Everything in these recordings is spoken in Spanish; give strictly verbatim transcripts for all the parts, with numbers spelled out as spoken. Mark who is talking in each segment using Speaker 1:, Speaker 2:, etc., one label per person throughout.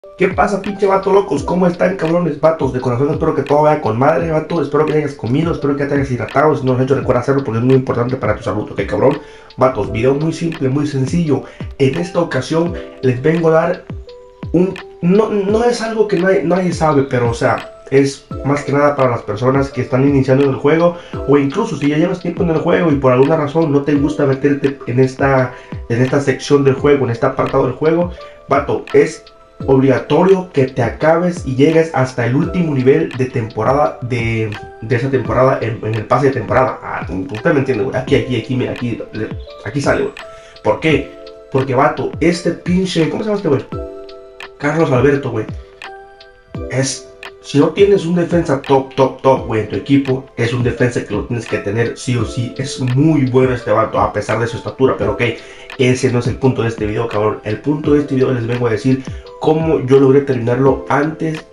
Speaker 1: ¿Qué pasa, pinche vato locos? ¿Cómo están, cabrones vatos? De corazón espero que todo vaya con madre, vato. Espero que hayas comido, espero que te hayas hidratado. Si no lo has hecho, recuerda hacerlo porque es muy importante para tu salud, ¿ok, cabrón? Vatos, video muy simple, muy sencillo. En esta ocasión les vengo a dar un... No, no es algo que nadie, nadie sabe, pero o sea, es más que nada para las personas que están iniciando en el juego, o incluso si ya llevas tiempo en el juego y por alguna razón no te gusta meterte en esta, en esta sección del juego, en este apartado del juego, vato, es obligatorio que te acabes y llegues hasta el último nivel de temporada de, de esa temporada en, en el pase de temporada. Ah, usted me entiende, güey. Aquí, aquí, aquí, mira, aquí, aquí sale, güey. ¿Por qué? Porque, vato, este pinche, ¿cómo se llama este güey? Carlos Alberto, güey. Es, si no tienes un defensa top, top, top, güey, en tu equipo, es un defensa que lo tienes que tener sí o sí. Es muy bueno este vato, a pesar de su estatura, pero ok, ese no es el punto de este video, cabrón. El punto de este video les vengo a decir cómo yo logré terminarlo antes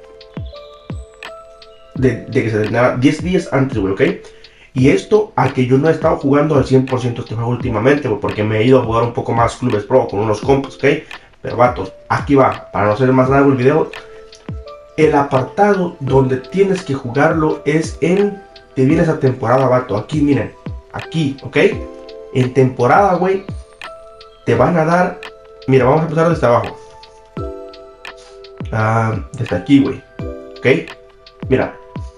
Speaker 1: de, de que se terminara, diez días antes, güey, ok. Y esto a que yo no he estado jugando al cien por ciento este juego últimamente, güey, porque me he ido a jugar un poco más clubes pro con unos compas, ok. Pero vatos, aquí va, para no hacer más largo el video. El apartado donde tienes que jugarlo es en, te viene esa temporada, vato, aquí, miren, aquí, ok. En temporada, güey, te van a dar, mira, vamos a empezar desde abajo. Uh, desde aquí, güey, ok. Mira,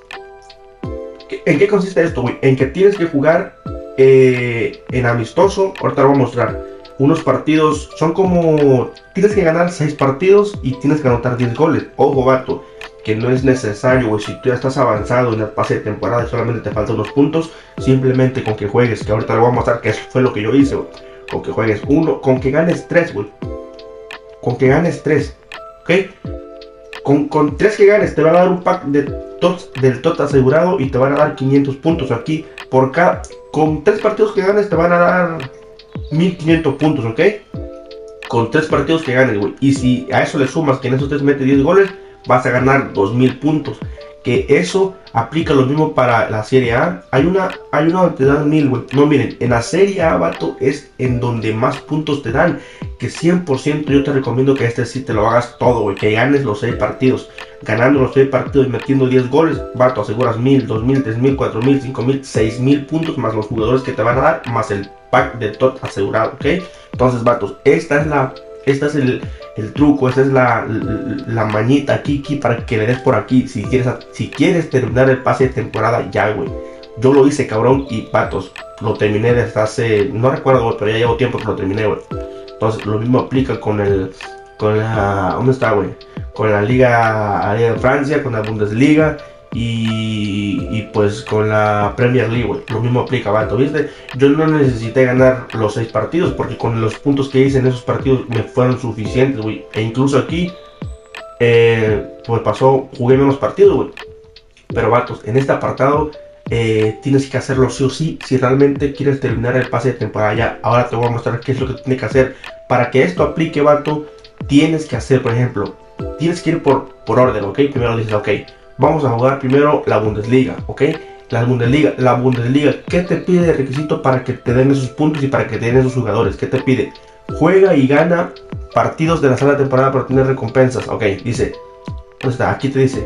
Speaker 1: ¿en qué consiste esto, güey? En que tienes que jugar eh, en amistoso. Ahorita lo voy a mostrar. Unos partidos, son como, tienes que ganar seis partidos y tienes que anotar diez goles. Ojo, vato, que no es necesario, güey. Si tú ya estás avanzado en el pase de temporada y solamente te faltan unos puntos, simplemente con que juegues, que ahorita lo voy a mostrar que eso fue lo que yo hice, güey. Con que juegues uno, con que ganes tres, güey. Con que ganes tres, ok. Con, con tres que ganes te van a dar un pack de tots, del tot asegurado y te van a dar quinientos puntos aquí. Por cada, con tres partidos que ganes te van a dar mil quinientos puntos, ok. Con tres partidos que ganes, güey. Y si a eso le sumas que en esos tres metes diez goles, vas a ganar dos mil puntos. Que eso aplica lo mismo para la Serie A. Hay una, hay una donde te dan mil, güey. No, miren, en la Serie A, vato, es en donde más puntos te dan. Que cien por ciento yo te recomiendo que este sí te lo hagas todo, güey. Que ganes los seis partidos. Ganando los seis partidos y metiendo diez goles, vato, aseguras mil, dos mil, tres mil, cuatro mil, cinco mil, seis mil puntos. Más los jugadores que te van a dar, más el pack de tot asegurado, ok. Entonces, vatos, esta es la... Este es el, el truco, esta es la, la, la mañita aquí, aquí para que le des por aquí. Si quieres, si quieres terminar el pase de temporada ya, güey. Yo lo hice, cabrón, y patos, lo terminé desde hace, no recuerdo, güey, pero ya llevo tiempo que lo terminé, güey. Entonces, lo mismo aplica con el, con la, ¿dónde está, güey? Con la Liga, la Liga de Francia, con la Bundesliga. Y, y pues con la Premier League, güey, lo mismo aplica, vato, ¿viste? Yo no necesité ganar los seis partidos porque con los puntos que hice en esos partidos me fueron suficientes, güey. E incluso aquí, eh, pues pasó, jugué menos partidos, güey. Pero, vatos, en este apartado eh, tienes que hacerlo sí o sí si realmente quieres terminar el pase de temporada ya. Ahora te voy a mostrar qué es lo que tienes que hacer. Para que esto aplique, vato, tienes que hacer, por ejemplo, tienes que ir por, por orden, ¿ok? Primero dices, ok, vamos a jugar primero la Bundesliga, ¿ok? La Bundesliga, la Bundesliga, ¿qué te pide de requisito para que te den esos puntos y para que te den esos jugadores? ¿Qué te pide? Juega y gana partidos de la sala de temporada para obtener recompensas, ¿ok? Dice, ¿dónde está? Aquí te dice,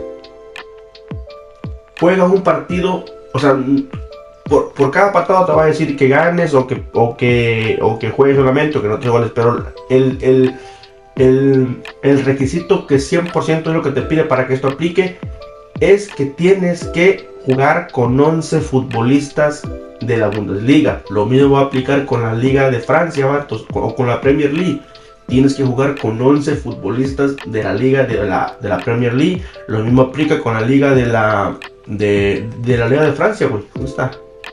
Speaker 1: juega un partido, o sea, por, por cada partido te va a decir que ganes o que, o que, o que juegues solamente o que no te goles, pero el, el, el, el requisito que cien por ciento es lo que te pide para que esto aplique es que tienes que jugar con once futbolistas de la Bundesliga. Lo mismo va a aplicar con la Liga de Francia, vatos, o con la Premier League. Tienes que jugar con once futbolistas de la Liga de la, de la Premier League. Lo mismo aplica con la Liga de la de, de la Liga de Francia, güey. ¿Dónde está?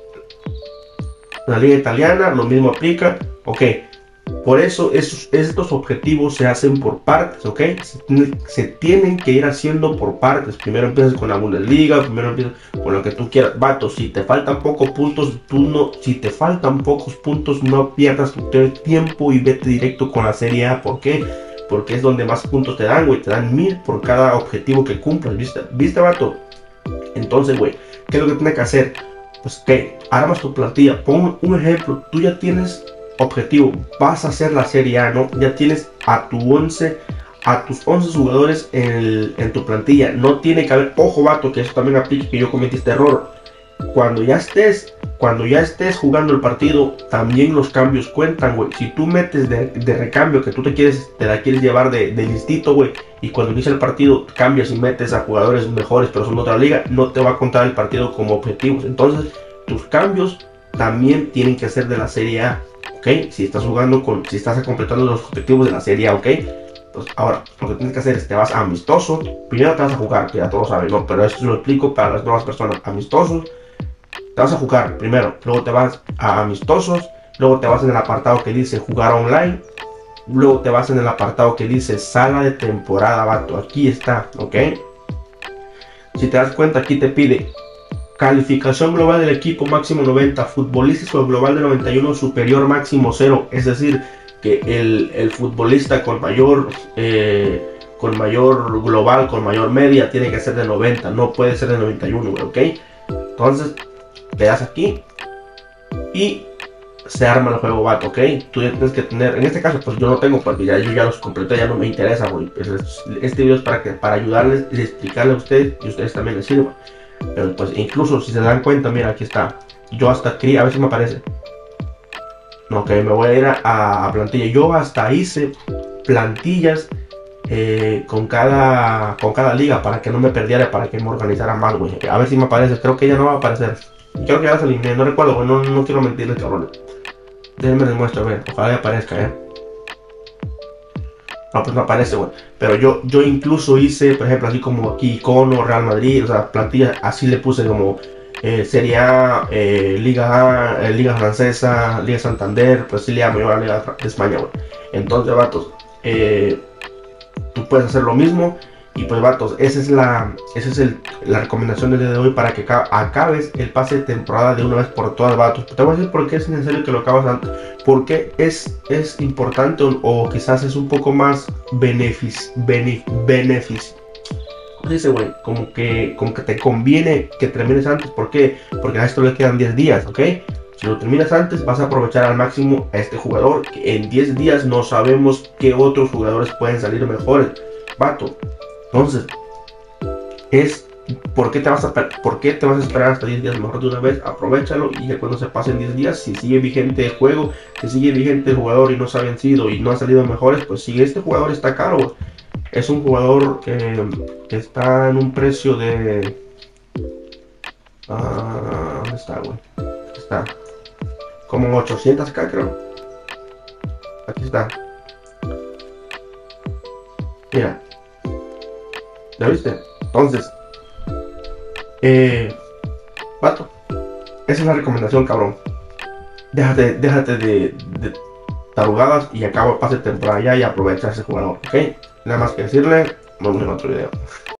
Speaker 1: La Liga Italiana, lo mismo aplica. Ok. Por eso esos, estos objetivos se hacen por partes, ¿ok? Se, se tienen que ir haciendo por partes. Primero empiezas con la Bundesliga, primero empiezas con lo que tú quieras. Vato, si te faltan pocos puntos, tú no, si te faltan pocos puntos, no pierdas tu tiempo y vete directo con la Serie A. ¿Por qué? Porque es donde más puntos te dan, güey. Te dan mil por cada objetivo que cumplas, ¿viste? ¿Viste, vato? Entonces, güey, ¿qué es lo que tienes que hacer? Pues, ¿qué? Armas tu plantilla. Pon un ejemplo. Tú ya tienes objetivo, vas a hacer la Serie A, ¿no? Ya tienes a tu once a tus once jugadores en, el, en tu plantilla. No tiene que haber, ojo vato, que eso también aplica, que yo cometí este error. Cuando ya estés, cuando ya estés jugando el partido, también los cambios cuentan, güey. Si tú metes de, de recambio que tú te quieres, te la quieres llevar de, de listito, güey, y cuando inicia el partido cambias y metes a jugadores mejores, pero son de otra liga, no te va a contar el partido como objetivos. Entonces, tus cambios también tienen que ser de la Serie A, ¿ok? Si estás jugando con, si estás completando los objetivos de la Serie A, ¿ok? Pues ahora, lo que tienes que hacer es, te vas a amistoso, primero te vas a jugar, que ya todos saben, ¿no? Pero esto lo explico para las nuevas personas. Amistosos, te vas a jugar primero, luego te vas a amistosos, luego te vas en el apartado que dice jugar online, luego te vas en el apartado que dice sala de temporada, vato, aquí está, ¿ok? Si te das cuenta, aquí te pide calificación global del equipo máximo noventa, futbolístico global de noventa y uno, superior máximo cero, es decir, que el, el futbolista con mayor eh, con mayor global, con mayor media, tiene que ser de noventa, no puede ser de noventa y uno, ¿ok? Entonces, le das aquí y se arma el juego, vato, ¿ok? Tú ya tienes que tener, en este caso, pues yo no tengo, porque ya yo ya los completé, ya no me interesa, güey. Este video es para, que, para ayudarles y explicarles a ustedes, y a ustedes también les sirva. Pero pues incluso si se dan cuenta, mira, aquí está. Yo hasta aquí, a ver si me aparece. Ok, me voy a ir a, a plantilla. Yo hasta hice plantillas eh, con, cada, con cada liga para que no me perdiera, para que me organizara más, güey. A ver si me aparece. Creo que ya no va a aparecer. Creo que ya las eliminé, no recuerdo, güey. No, no quiero mentirles, cabrones. Déjenme les muestro, a ver. Ojalá que aparezca, eh. No, pues no aparece, güey. Pero yo, yo incluso hice, por ejemplo, así como aquí Icono, Real Madrid, o sea, plantillas, así le puse como eh, Serie A, eh, Liga A, eh, Liga Francesa, Liga Santander, pues sí le llamo yo a la Liga de España, güey. Entonces, vatos, eh, tú puedes hacer lo mismo. Y pues, vatos, esa es la, esa es el, la recomendación del día de hoy para que acabes el pase de temporada de una vez por todas, vatos. Te voy a decir por qué es necesario que lo acabes antes. Porque es, es importante o, o quizás es un poco más beneficio. Benef, beneficio. ¿Cómo se dice, güey? Como que, como que te conviene que termines antes. ¿Por qué? Porque a esto le quedan diez días, ¿ok? Si lo terminas antes, vas a aprovechar al máximo a este jugador. Que en diez días no sabemos qué otros jugadores pueden salir mejores, vato. Entonces, es ¿por qué te vas a por qué te vas a esperar hasta diez días? Mejor de una vez, aprovechalo y ya cuando se pasen diez días, si sigue vigente el juego, si sigue vigente el jugador y no se ha vencido y no han salido mejores, pues si este jugador está caro, es un jugador que, que está en un precio de uh, ¿dónde está, güey? Está como ochocientos acá, creo. Aquí está. Mira. ¿Ya viste? Entonces, eh, vato, esa es la recomendación, cabrón. Déjate, déjate de, de tarugadas y acaba el pase de temporada ya y aprovecha ese jugador, ¿ok? Nada más que decirle, nos vemos en otro video.